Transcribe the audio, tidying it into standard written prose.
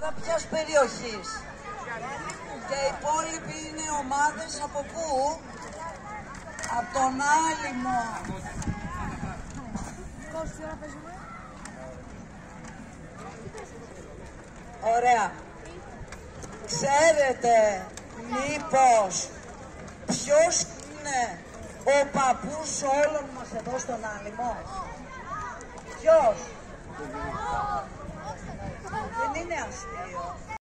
Ποιας περιοχής? Και οι υπόλοιποι είναι ομάδες από πού? Από τον Άλυμο. Ωραία. Ξέρετε μήπως ποιος είναι ο παππούς όλων μας εδώ στον Άλυμο? Ποιος? Δεν είναι αστείο.